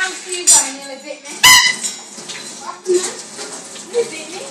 How for you going? Nearly bit me. What happened then? You bit me.